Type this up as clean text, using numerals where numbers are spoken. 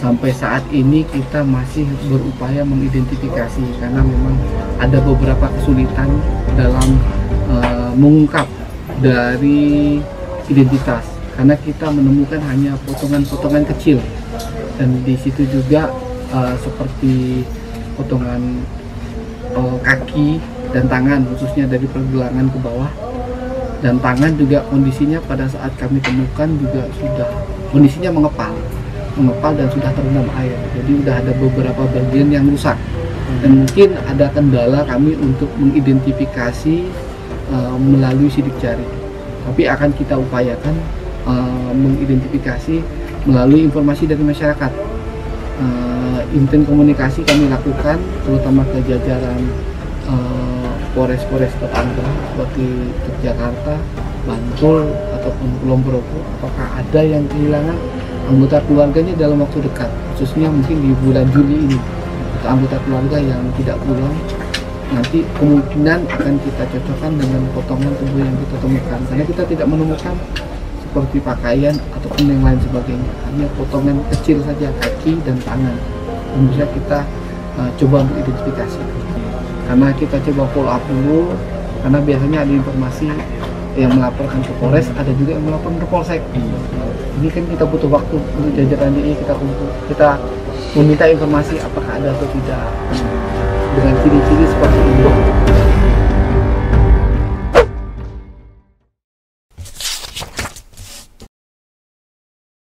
sampai saat ini kita masih berupaya mengidentifikasi karena memang ada beberapa kesulitan dalam mengungkap dari identitas karena kita menemukan hanya potongan-potongan kecil dan di situ juga seperti potongan kaki dan tangan khususnya dari pergelangan ke bawah, dan tangan juga kondisinya pada saat kami temukan juga sudah kondisinya mengepal dan sudah terendam air, jadi sudah ada beberapa bagian yang rusak dan mungkin ada kendala kami untuk mengidentifikasi melalui sidik jari, tapi akan kita upayakan mengidentifikasi melalui informasi dari masyarakat. Intent komunikasi kami lakukan terutama ke jajaran Polres-Polres tetangga seperti Yogyakarta, Bantul ataupun Kulon Progo, apakah ada yang kehilangan anggota keluarganya dalam waktu dekat, khususnya mungkin di bulan Juli ini untuk anggota keluarga yang tidak pulang, nanti kemungkinan akan kita cocokkan dengan potongan tubuh yang kita temukan karena kita tidak menemukan seperti pakaian ataupun yang lain sebagainya, hanya potongan kecil saja kaki dan tangan yang bisa kita coba untuk identifikasi. Karena kita coba follow up dulu, karena biasanya ada informasi yang melaporkan ke Polres, ada juga yang melaporkan ke Polsek. Ini kan kita butuh waktu untuk jajaran DI, kita meminta informasi apakah ada atau tidak dengan ciri-ciri seperti ini.